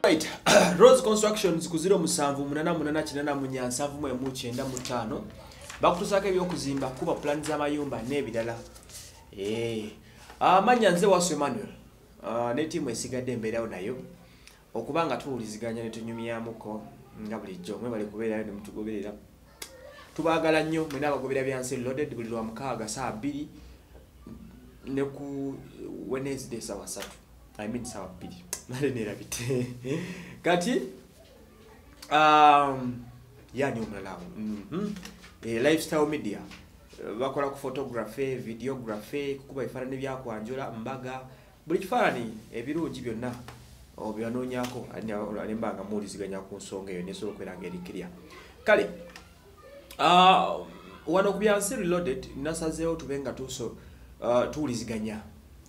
Right. Rose Constructions ku 07888975 bakutusaka ebyokuzimba kuba plan z'amayumba n'ebirala. Amanya nze Wasu Emmanuel. Ne timu esigadde embeerawo nayo okubanga tuwuliziganya ne tunyumyamuko nga bulijjo mwe bali kubeera ne mutugoberera. Tubaagala nnyo mwena abagobera byansi loaded buli lwa mukaaga saa 2 ne ku Wednesday saa 3. I mean saa 2. Nale nerabite. Kati yani umalawo. Lifestyle media bakola ku photography, videography, kukuba ebifaananyi byakwanjula mbaga buli kifaananyi ebirungi byonna obyanoonyako alimbanga muwuliziganya ku nsonga eyo nesobola okweranga erikirya. Kale wano ku Byansi Reloaded nasazeewo tubenga tuwuliziganya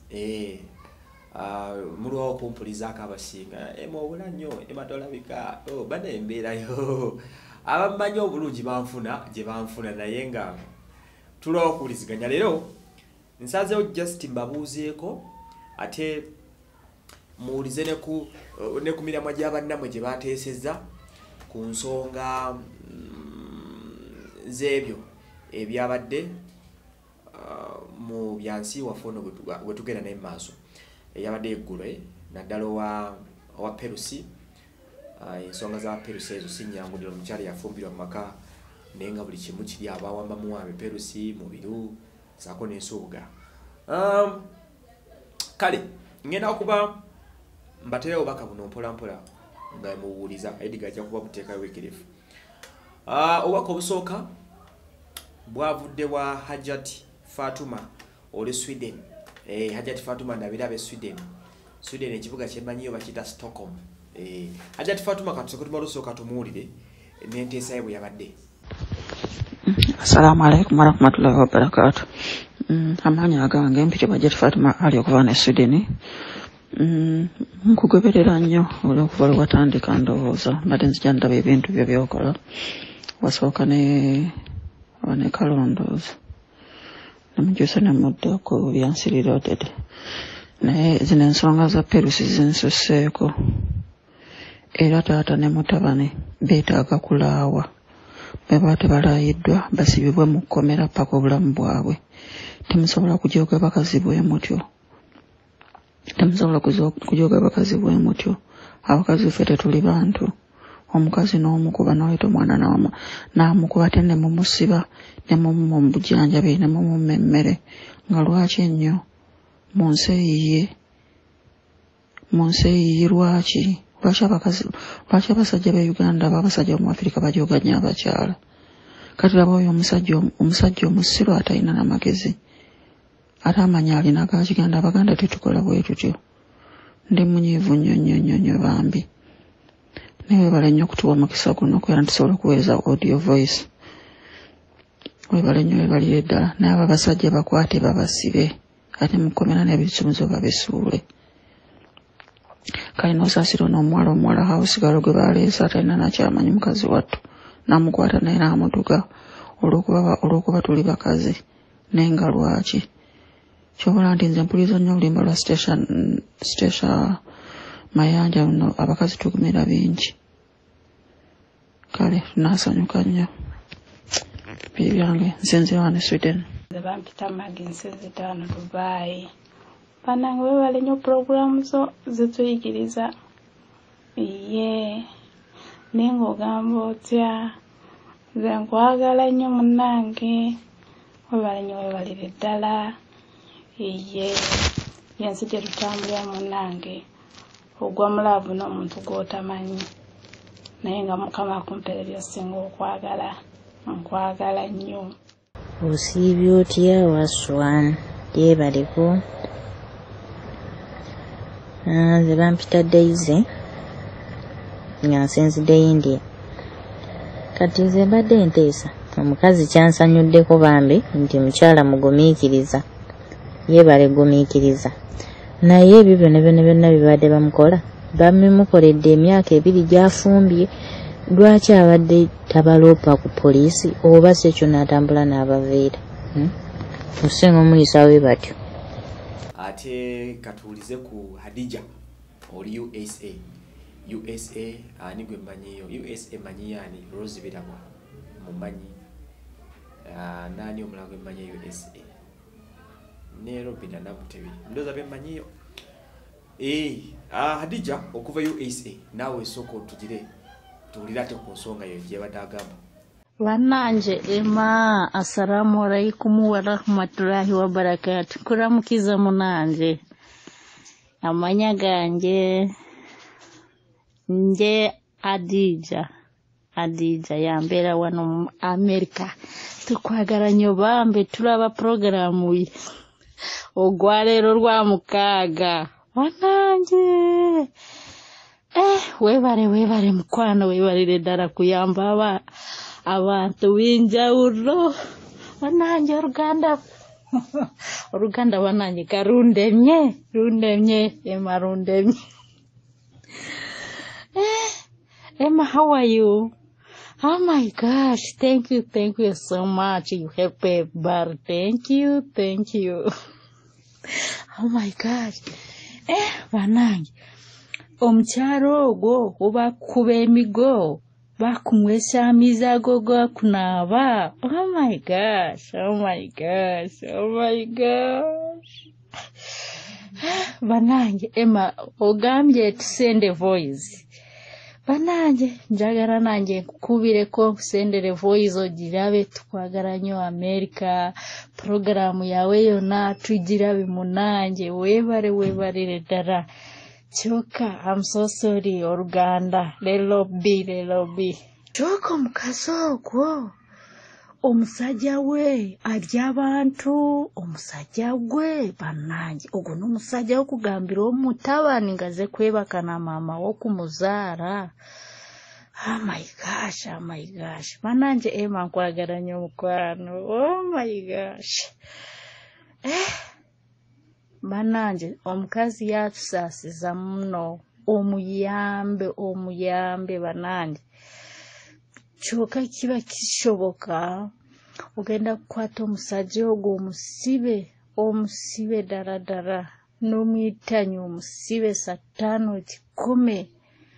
mulwawo kumpulizaako abasinga emwobula nnyo ematolabika bana embeerayo abamanyi obulungi banfuna gye banfuna naye nga tulwawo okuwuliziganya. Leero nsazeewo just mbabuuzeeko ate muwulize ne ku miramwa gy'abannamwe gye bateesezza ku nsonga z'ebyo ebyabadde mu Byansi waffe ono bwe tugenda naye mu maaso eyabadde eggulo naddala owa Perusi. Ensonga za Perusi ezo sinyangudira omukyala yafumbirwa mu maka naye nga buli kimu kiri abawamba muwambe Perusi mubiru saako n'ensuubuga. Kale ngenda okuba mbaterewo baka buno mpola mpola nga muwuliza Edgar ajja kuba buteekayo weekerefu. Obubaka obusooka bwavudde wa Hajati Fatuma oli Sweden. Hajati Fatuma ndabirabe Sweden ekibuga kyemanyiyo bakiyita Stockholm. Hajati Fatuma katusooka tubalusooka tumuwulire n'enteesa ye bwe yabadde. Assalamu alaikum warahmatullahi wabarakatuh. Amanya agange mpitibwa Hajati Fatuma ali okuva ne Sweden. Nkugoberera nnyo olw'okuva lwe watandika ndowooza mbadde nzija ndaba ebintu byo byokola wasooka ne kalondooza namujusa nemudda ku Byansi Reloaded naye zino ensonga za Perusi zinsusseeko era taata ne mutabani beetaaga kulaawa bwe baba tebalayiddwa basibibwe mu kkomera paka obulamu bwabwe. Temusobola kujooga bakazi bwe mutyo. Abakazi ffe tetuli bantu. Omukazi n'omukuba n'oyita omwana n'amukuba ate ne mumusiba ne mumubujjanjabi ne mumumma emmere nga lwaki ennyo mu nsi eyiyi lwaki abasajja be Uganda abasajja mu Afirika bajooganya abakyala. Kati laba oyo omusajja omusiru atalina n'amagezi ate amanya alina agakiganda. Abaganda tetukola bwe tutyo. Ndi munyiivu nnyo bambi. Naye webale nnyo okutuwa omukisa guno kubeera ntusobola okuweereza audio voice. Webale nnyo webalire ddala. Naye abo abasajja bakwate babasibe ate mukomera n'ebisumuzo babisuule. Kale n'osaasira n'omuwala hausigalo gwe baleese atalina nakyamanyi mukazi wattu n'amukwata naye n'amutuga olw'okuba tuli bakazi naye nga lwaki. Kyobola nti nze mpuliriza nnyo olulimba lwa Station Mayanja luno abakazi tugumira bingi. Kale tunaasanyuka nnyo bibyange nsinze wano Sweden. Nze bampita Magi nsinze wano Dubai. Banange webale nnyo puroguramu zo zetuyigiriza. Naye ng'ogamba otya nze nkwagala nnyo munnange webale nnyo webalire ddala. Byansi gye tutambulira munnange ogwa mulaavu n'omuntu gw'otamanyi naye nga Mukama akumpera by'osinga okwagala. Nkwagala nnyo. Osiibye otya Waswa? Yeebaleko. Nze bampita Daisy nga nsinzidde India. Kati nze mbadde nteesa omukazi kyansanyuddeko bambi nti mukyala mugumiikiriza. Yeebale gumiikiriza. Naye ebyo byonna bibadde bamukola bamukoledde emyaka 2 gy'afumbye. Lwaki abadde tabaloopa ku poliisi oba si ekyo n'atambula n'abaveera? Osinga omuyisa we batyo. Ate katuulize ku Hadija oli USA. USA ani gwe mmanyiyo USA manyi yani Rose Birabo mumanyi nani omulago mmanyi USA Nairobi na Namutebi ndoza bemmanyiyo Hadija okuva USA nawe soko tugire tulirate ku nsonga yo gye badagamba Wananje ema assalamu alaikum wa rahmatullahi wa barakatuh kuramukiza munanje amanya ganje nje Adija yambera wano mu America tukwagala nyo bambe tulaba programu ogwalero rwa mukaga wananje webale mukwano webalire ddala kuyamba abantu b'injawulo wananje Oluganda wananje karundemye Emma, how are you? Oh my gosh, thank you so much. You have paid bar. Thank you. Oh my gosh. Banange. Omukyalo ogwo oba kuba emigo bakunywesa amizago go kunaba. Oh my gosh. Banange, Emma, ogambye tusende voice. Bananje njagala nanje nkukubireko kusendere voice ogirabe tukwagala nnyo America programu yawe yonna tugirabe munanje webalire ddala kyoka I'm so sorry Oluganda lelo bi kyoka omukazi ogwo omusajja we alya abantu omusajja gwe bananje ogwo n'omusajja okugambira omutabani ngaze kwebaka na mama wokumuzaara oh my gosh bananje Emma nkwagala nnyo mukwano oh my gosh bananje omukazi yatusaasiza muno omuyambe bananje kyoka kiba kishoboka ogenda kukwata omusajja ogwo omusibe ddala n'omwitanyi omusibe satano kikome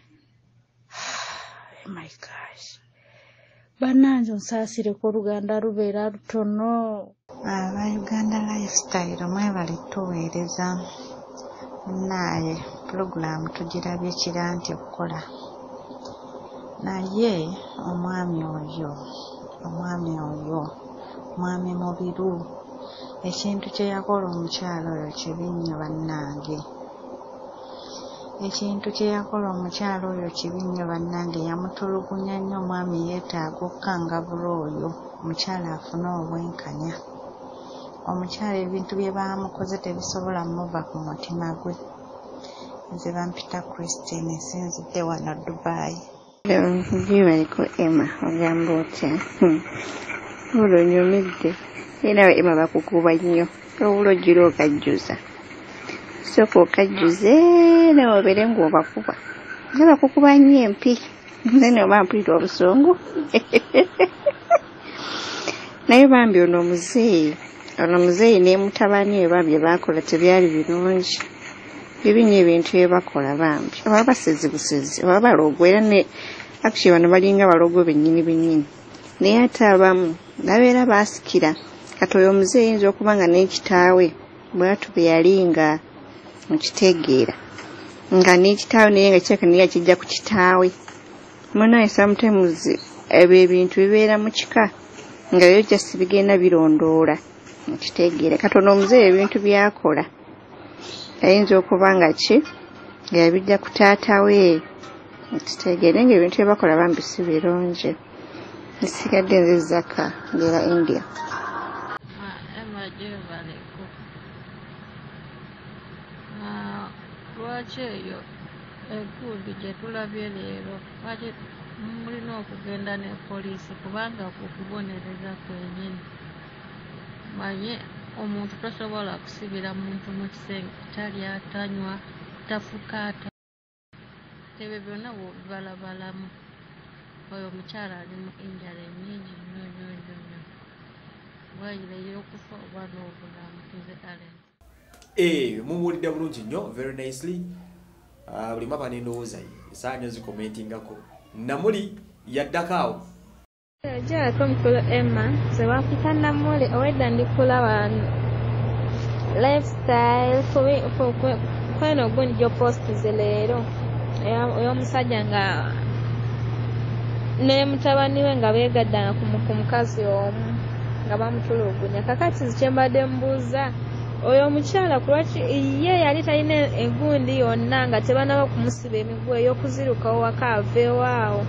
oh my gosh bananje onsaasireko Oluganda lubeera lutono Uganda lifestyle mwebale tuweereza naye program tugirabye kira nti okukola naye omwami oyo mwami mubiru ekintu kye yakola omukyalo oyo kibi nnyo bannange yamutulugunya nnyo omwami yeetaaga okukangabula oyo omukyala afune obwenkanya omukyala ebintu bye baamukoze tebisobola muva ku mutima gwe nze bampita Christine sinzidde wano Dubai Jibariko Emma ogamba otya olonyumidde era Emma bakukuba nnyo obulogira okajjuza sooka okajjuze nawe obeere ng'obakuba nga bakukuba nnyo empi nene oba mpulira obusungu naye bambi ono omuzeeyi ne mutabani we bambi baakola tebyali birungi bibi nnyo ebintu bye bakola bambi oba basezi busezi oba balogo era ne actually bano balinga balogo bennyini naye ate abamu babeera baasikira kati oyo omuzeeyi yinza okuba nga n'ekitaawe bwatu bwe yalinga mukitegeera nga n'ekitaawe naye nga kireka naye akijja ku kitaawe munaye sometimes ebyo ebintu bibeera mu kika nga byo just bigenda birondoola mukitegeera kati ono omuzeeyi ebintu byakola ayinza okuba nga nga yabijja ku taata we mukitegeera nga ebintu bye bakola bambi si birungi nsigadde nze Zaka ngera India lwaki eyo egundi gye tulabye leero lwaki mulina okugenda ne poliisi kubanga kukubonereza kwenyini manye omuntu tasobola kusibira muntu mu kisenge talya tanywa tafukaata ebyo byonna bwobibalabalamu oyo omukyala ali mu enjala enyingi nnyo wayire y'okufa oba n'obulamu tuze Allen mumuwulidde bulungi nnyo very nicely buli mapa n'endowooza ye esaanya ozikomentingako Namuli yaddakaawo Jaako mukulu Emma South Namuli owedda ndikula wano lifestyle kweno gundi gyo postize leero ey'omusajja nga ne mutabani we nga beegaddanga ku mukazi omu nga bamutulugunya kakati kyembadde mbuuza oyo omukyala kulwaki ye yali talina egundi yonna nga tebanaba kumusiba emiguwa ey'okuzirukawo waka aveewaawo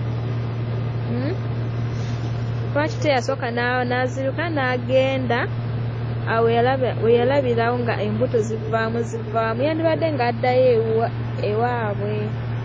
lwaki teyasooka n'aziruka n'agenda awo we yalabirawo nga embuto zivaamu yandibadde ng'addayo ewaabwe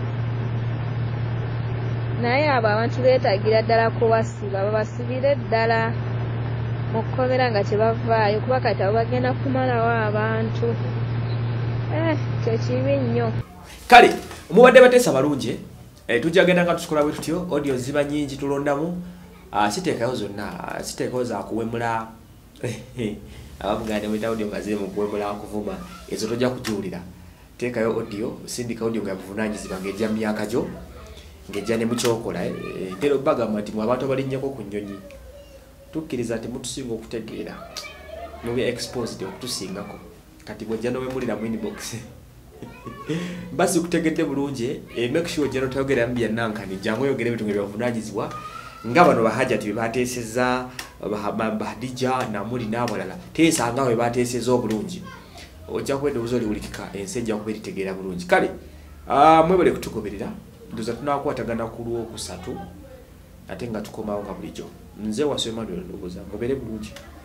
naye abo abantu beetagira ddala kubasiba babasibire ddala mu kkomera nga tebavaayo kuba kati abo bagenda kumalawo abantu kyekibi nnyo kale mubadde bateesa balungi tujja genda nga tukola bwe tutyo audio ziba nyingi tulondamu siteekayo zonna siteekayo zakuwemula abamugande mwita audio nga ziri mu kuwemula kuvuma ezo tojja kujiwulira teekayo audio sindika audio nga yabuvunaanyizibwa ng'ejja mu myaka gyo ng'ejja ne mukyokola tero bagamba nti mwe abantu abalinnyako ku nnyonyi tukkiriza temutusinga okutegeera mube exposed okutusingako kati bwejja nowemulira mu inbox basi kutegedde bulungi make sure jeno tayogera mbya nankani jangu yogere bitunge byavunaanyizibwa nga bano bahajati bateeseza bahadija Namuli n'abalala teesanga we bateeseza obulungi ojja kwenda obuzoli wulikika ensi ejja kuba eritegeera bulungi kale mwebale kutugoberera ndoza tunakwatagana ku Lwokusatu ate nga tukomawo nga bulijjo nze wasema Emmanuel Ndogoza ngobere bulungi